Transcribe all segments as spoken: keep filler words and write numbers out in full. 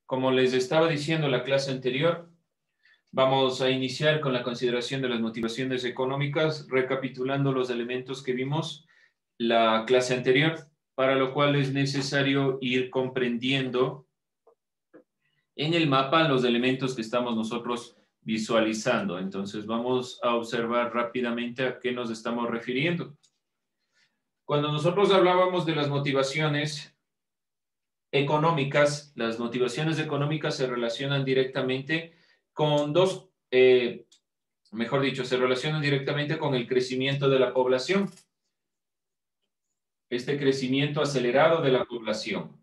Como les estaba diciendo en la clase anterior, vamos a iniciar con la consideración de las motivaciones económicas, recapitulando los elementos que vimos la clase anterior, para lo cual es necesario ir comprendiendo en el mapa los elementos que estamos nosotros visualizando. Entonces vamos a observar rápidamente a qué nos estamos refiriendo. Cuando nosotros hablábamos de las motivaciones económicas, las motivaciones económicas se relacionan directamente con dos, eh, mejor dicho, se relacionan directamente con el crecimiento de la población. Este crecimiento acelerado de la población.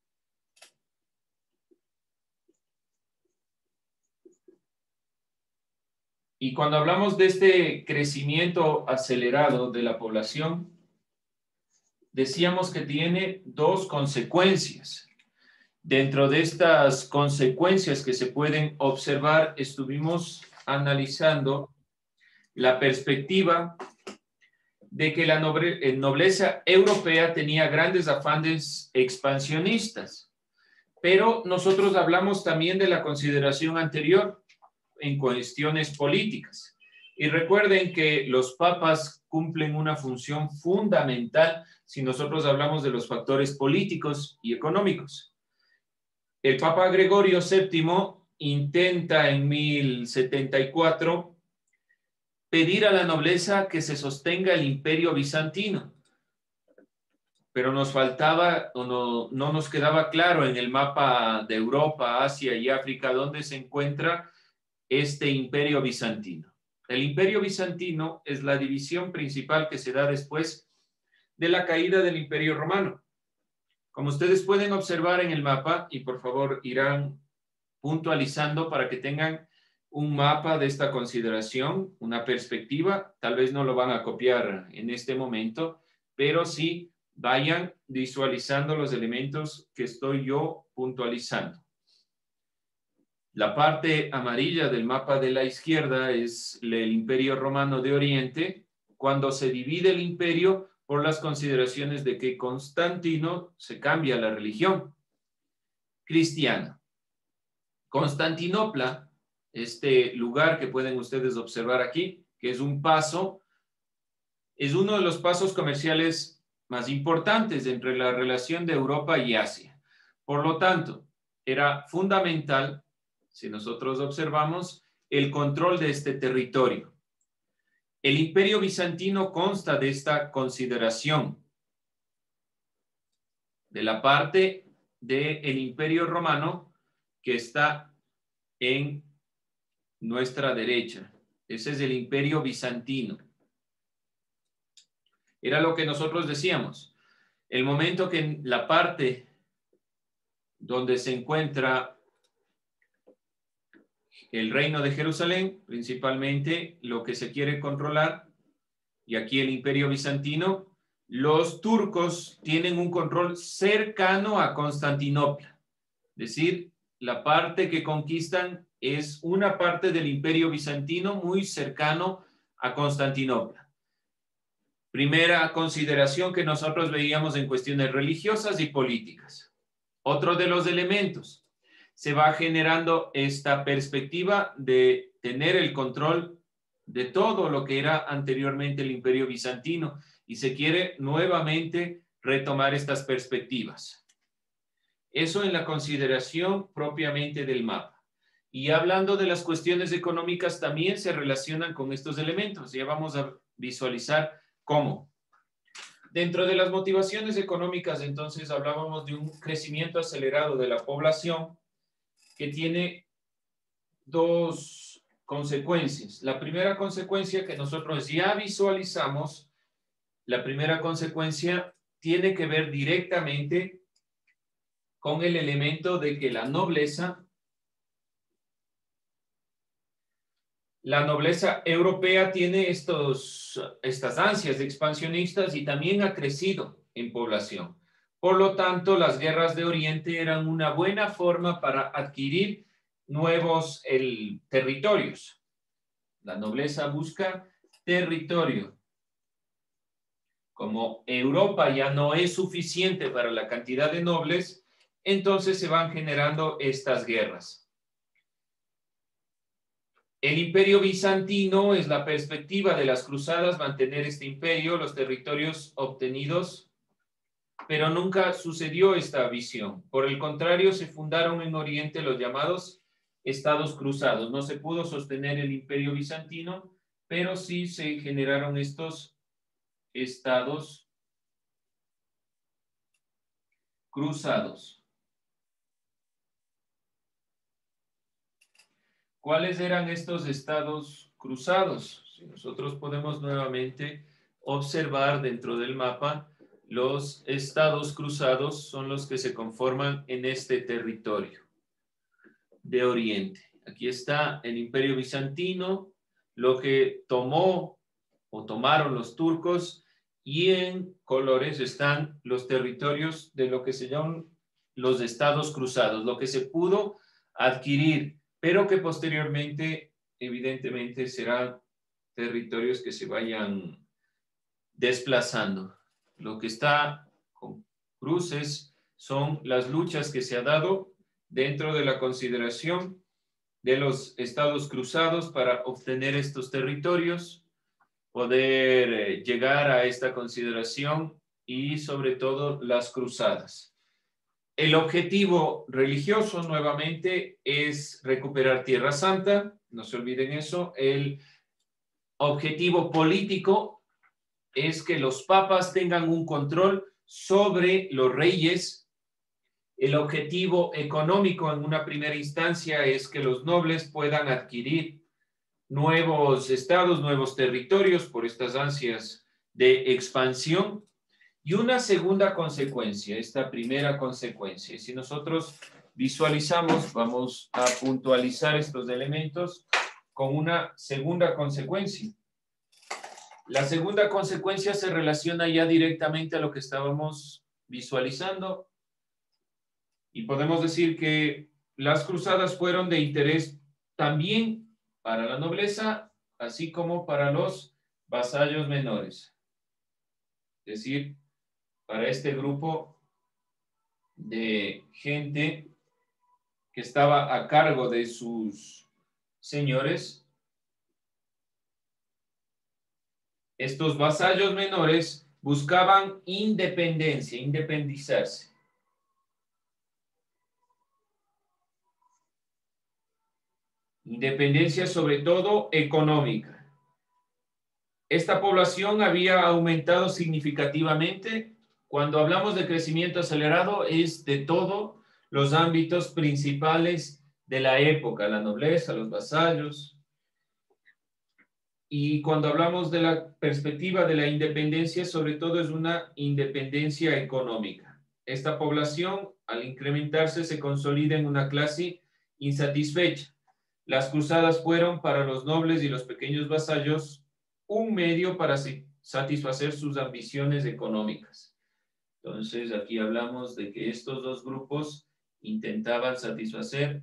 Y cuando hablamos de este crecimiento acelerado de la población, decíamos que tiene dos consecuencias. Dentro de estas consecuencias que se pueden observar, estuvimos analizando la perspectiva de que la noble, nobleza europea tenía grandes afanes expansionistas. Pero nosotros hablamos también de la consideración anterior en cuestiones políticas. Y recuerden que los papas cumplen una función fundamental si nosotros hablamos de los factores políticos y económicos. El Papa Gregorio séptimo intenta en mil setenta y cuatro pedir a la nobleza que se sostenga el imperio bizantino. Pero nos faltaba o no, no nos quedaba claro en el mapa de Europa, Asia y África dónde se encuentra este imperio bizantino. El imperio bizantino es la división principal que se da después de la caída del imperio romano. Como ustedes pueden observar en el mapa, y por favor irán puntualizando para que tengan un mapa de esta consideración, una perspectiva, tal vez no lo van a copiar en este momento, pero sí vayan visualizando los elementos que estoy yo puntualizando. La parte amarilla del mapa de la izquierda es el Imperio Romano de Oriente, cuando se divide el imperio por las consideraciones de que Constantino se cambia la religión cristiana. Constantinopla, este lugar que pueden ustedes observar aquí, que es un paso, es uno de los pasos comerciales más importantes entre la relación de Europa y Asia. Por lo tanto, era fundamental, si nosotros observamos, el control de este territorio. El imperio bizantino consta de esta consideración. De la parte del imperio romano que está en nuestra derecha. Ese es el imperio bizantino. Era lo que nosotros decíamos. El momento que en la parte donde se encuentra el reino de Jerusalén, principalmente lo que se quiere controlar, y aquí el imperio bizantino, los turcos tienen un control cercano a Constantinopla. Es decir, la parte que conquistan es una parte del imperio bizantino muy cercano a Constantinopla. Primera consideración que nosotros veíamos en cuestiones religiosas y políticas. Otro de los elementos. Se va generando esta perspectiva de tener el control de todo lo que era anteriormente el imperio bizantino y se quiere nuevamente retomar estas perspectivas. Eso en la consideración propiamente del mapa. Y hablando de las cuestiones económicas también se relacionan con estos elementos. Ya vamos a visualizar cómo. Dentro de las motivaciones económicas, entonces, hablábamos de un crecimiento acelerado de la población que tiene dos consecuencias. La primera consecuencia que nosotros ya visualizamos, la primera consecuencia tiene que ver directamente con el elemento de que la nobleza, la nobleza europea tiene estos, estas ansias expansionistas y también ha crecido en población. Por lo tanto, las guerras de Oriente eran una buena forma para adquirir nuevos el, territorios. La nobleza busca territorio. Como Europa ya no es suficiente para la cantidad de nobles, entonces se van generando estas guerras. El imperio bizantino es la perspectiva de las cruzadas, mantener este imperio, los territorios obtenidos, pero nunca sucedió esta visión. Por el contrario, se fundaron en Oriente los llamados estados cruzados. No se pudo sostener el imperio bizantino, pero sí se generaron estos estados cruzados. ¿Cuáles eran estos estados cruzados? Si nosotros podemos nuevamente observar dentro del mapa, los estados cruzados son los que se conforman en este territorio de Oriente. Aquí está el Imperio Bizantino, lo que tomó o tomaron los turcos, y en colores están los territorios de lo que se llaman los estados cruzados, lo que se pudo adquirir, pero que posteriormente, evidentemente, serán territorios que se vayan desplazando. Lo que está con cruces son las luchas que se ha dado dentro de la consideración de los estados cruzados para obtener estos territorios, poder eh, llegar a esta consideración y sobre todo las cruzadas. El objetivo religioso, nuevamente, es recuperar Tierra Santa. No se olviden eso. El objetivo político es que los papas tengan un control sobre los reyes. El objetivo económico, en una primera instancia, es que los nobles puedan adquirir nuevos estados, nuevos territorios por estas ansias de expansión. Y una segunda consecuencia, esta primera consecuencia, si nosotros visualizamos, vamos a puntualizar estos elementos con una segunda consecuencia. La segunda consecuencia se relaciona ya directamente a lo que estábamos visualizando y podemos decir que las cruzadas fueron de interés también para la nobleza, así como para los vasallos menores. Es decir, para este grupo de gente que estaba a cargo de sus señores, estos vasallos menores buscaban independencia, independizarse. Independencia sobre todo económica. Esta población había aumentado significativamente. Cuando hablamos de crecimiento acelerado, es de todos los ámbitos principales de la época, la nobleza, los vasallos. Y cuando hablamos de la perspectiva de la independencia, sobre todo es una independencia económica. Esta población, al incrementarse, se consolida en una clase insatisfecha. Las cruzadas fueron para los nobles y los pequeños vasallos un medio para satisfacer sus ambiciones económicas. Entonces, aquí hablamos de que estos dos grupos intentaban satisfacer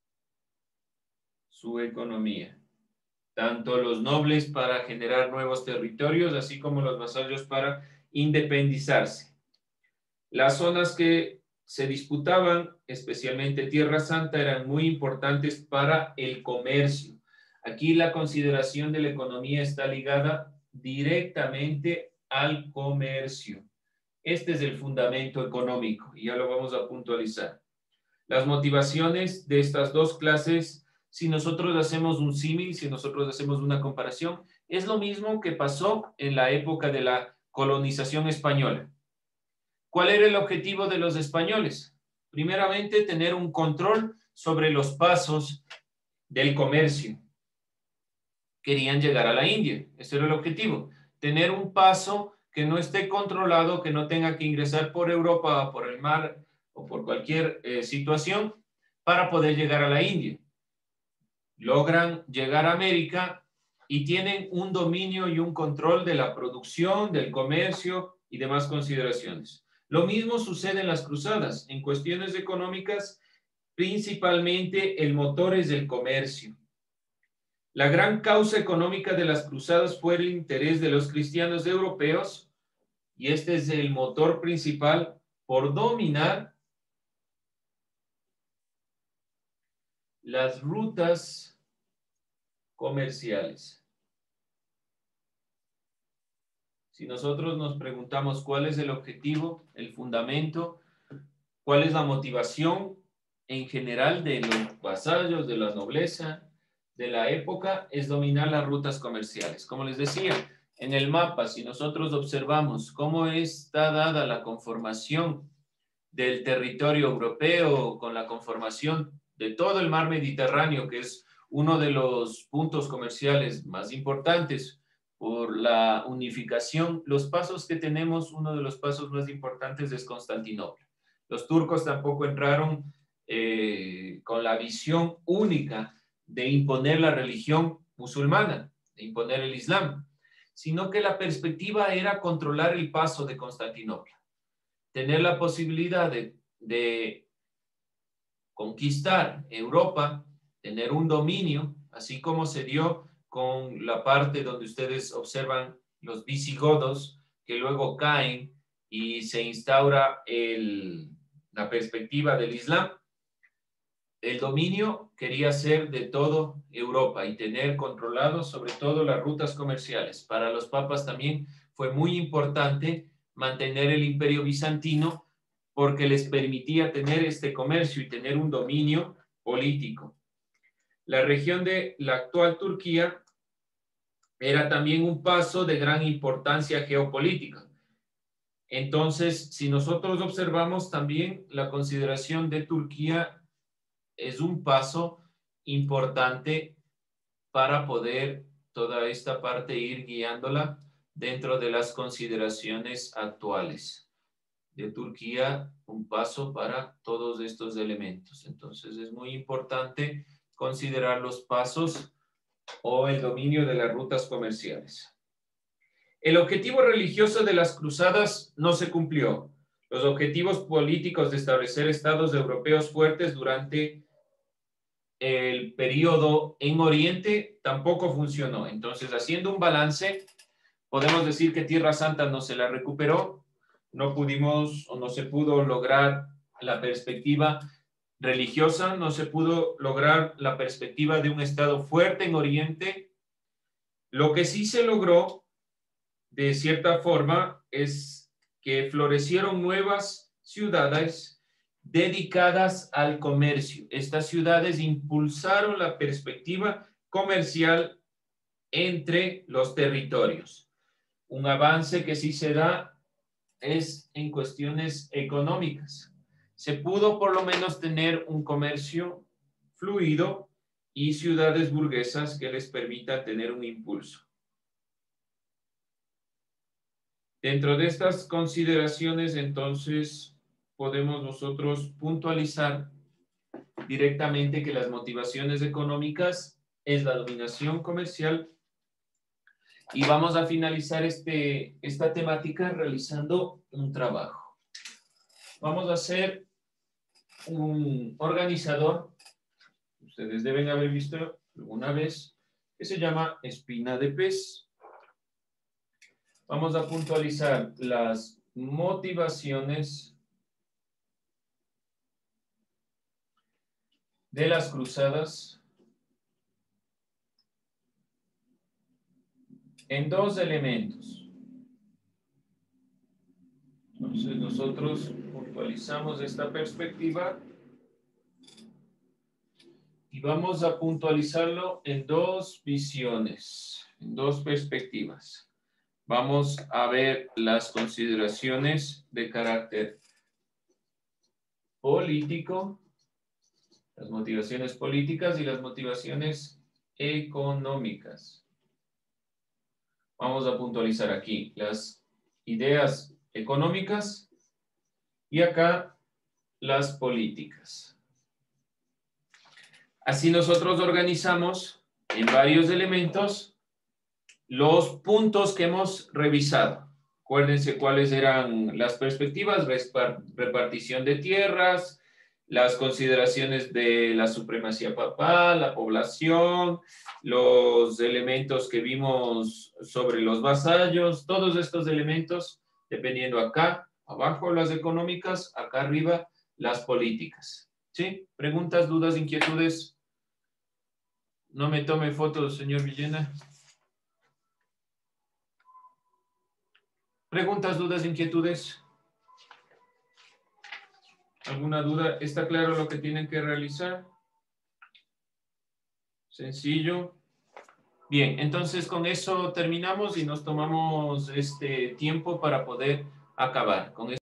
su economía. Tanto los nobles para generar nuevos territorios, así como los vasallos para independizarse. Las zonas que se disputaban, especialmente Tierra Santa, eran muy importantes para el comercio. Aquí la consideración de la economía está ligada directamente al comercio. Este es el fundamento económico y ya lo vamos a puntualizar. Las motivaciones de estas dos clases, si nosotros hacemos un símil, si nosotros hacemos una comparación, es lo mismo que pasó en la época de la colonización española. ¿Cuál era el objetivo de los españoles? Primeramente, tener un control sobre los pasos del comercio. Querían llegar a la India. Ese era el objetivo. Tener un paso que no esté controlado, que no tenga que ingresar por Europa, por el mar o por cualquier eh, situación para poder llegar a la India. Logran llegar a América y tienen un dominio y un control de la producción, del comercio y demás consideraciones. Lo mismo sucede en las cruzadas. En cuestiones económicas, principalmente el motor es el comercio. La gran causa económica de las cruzadas fue el interés de los cristianos europeos y este es el motor principal por dominar las rutas comerciales. Si nosotros nos preguntamos cuál es el objetivo, el fundamento, cuál es la motivación en general de los vasallos, de la nobleza, de la época, es dominar las rutas comerciales. Como les decía, en el mapa, si nosotros observamos cómo está dada la conformación del territorio europeo con la conformación de todo el mar Mediterráneo, que es uno de los puntos comerciales más importantes por la unificación, los pasos que tenemos, uno de los pasos más importantes es Constantinopla. Los turcos tampoco entraron eh, con la visión única de imponer la religión musulmana, de imponer el Islam, sino que la perspectiva era controlar el paso de Constantinopla, tener la posibilidad de, de conquistar Europa, tener un dominio, así como se dio con la parte donde ustedes observan los visigodos, que luego caen y se instaura el, la perspectiva del Islam. El dominio quería ser de toda Europa y tener controlado sobre todo las rutas comerciales. Para los papas también fue muy importante mantener el imperio bizantino porque les permitía tener este comercio y tener un dominio político. La región de la actual Turquía era también un paso de gran importancia geopolítica. Entonces, si nosotros observamos también la consideración de Turquía es un paso importante para poder toda esta parte ir guiándola dentro de las consideraciones actuales de Turquía, un paso para todos estos elementos. Entonces es muy importante considerar los pasos o el dominio de las rutas comerciales. El objetivo religioso de las cruzadas no se cumplió. Los objetivos políticos de establecer estados europeos fuertes durante el periodo en Oriente tampoco funcionó. Entonces, haciendo un balance, podemos decir que Tierra Santa no se la recuperó, no pudimos o no se pudo lograr la perspectiva religiosa, no se pudo lograr la perspectiva de un estado fuerte en Oriente. Lo que sí se logró, de cierta forma, es que florecieron nuevas ciudades dedicadas al comercio. Estas ciudades impulsaron la perspectiva comercial entre los territorios. Un avance que sí se da es en cuestiones económicas. Se pudo por lo menos tener un comercio fluido y ciudades burguesas que les permita tener un impulso. Dentro de estas consideraciones, entonces, podemos nosotros puntualizar directamente que las motivaciones económicas es la dominación comercial y vamos a finalizar este, esta temática realizando un trabajo. Vamos a hacer un organizador, ustedes deben haber visto alguna vez, que se llama espina de pez. Vamos a puntualizar las motivaciones de las cruzadas en dos elementos. Entonces nosotros puntualizamos esta perspectiva y vamos a puntualizarlo en dos visiones, en dos perspectivas. Vamos a ver las consideraciones de carácter político, las motivaciones políticas y las motivaciones económicas. Vamos a puntualizar aquí las ideas económicas y acá las políticas. Así nosotros organizamos en varios elementos los puntos que hemos revisado. Acuérdense cuáles eran las perspectivas: repartición de tierras, las consideraciones de la supremacía papal, la población, los elementos que vimos sobre los vasallos, todos estos elementos, dependiendo acá, abajo las económicas, acá arriba las políticas. ¿Sí? ¿Preguntas, dudas, inquietudes? No me tome fotos, señor Villena. ¿Preguntas, dudas, inquietudes? ¿Alguna duda? ¿Está claro lo que tienen que realizar? Sencillo. Bien, entonces con eso terminamos y nos tomamos este tiempo para poder acabar con esto.